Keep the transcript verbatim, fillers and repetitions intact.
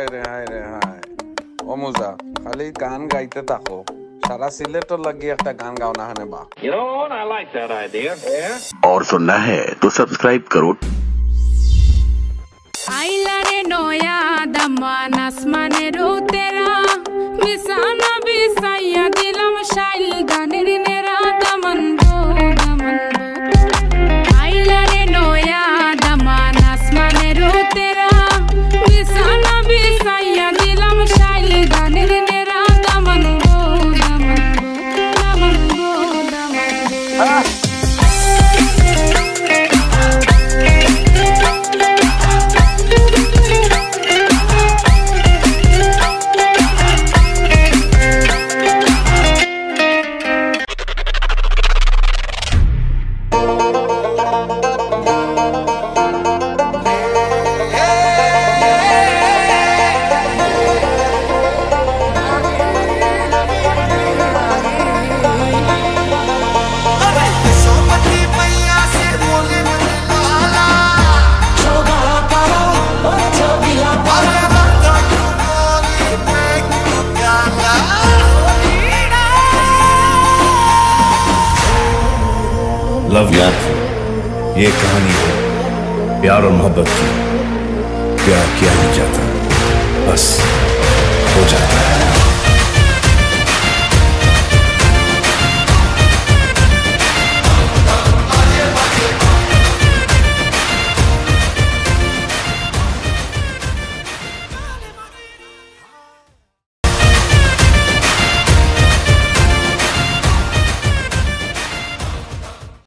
হায় রে হায় রে হায় ও মুজা খালি গান গাইতে থাকো सारा सिलेक्टर लगी एक गान गाना है बा You know what? I like that idea. Yeah. और सुनना है तो सब्सक्राइब करो। आइला रे नोया दमान आसमाने रो तेरा मिसाना बिसाया दिलम शाइल गानेर नेरा दमन दो दमन दो आइला रे नोया दमान आसमाने रो तेरा मिसाना बिसाया दिलम शाइल गानेर नेरा दमन दो दमन दो दमन दो दमन दो लव याद ये कहानी है प्यार और मोहब्बत की। प्यार किया नहीं जाता, बस हो जाता है।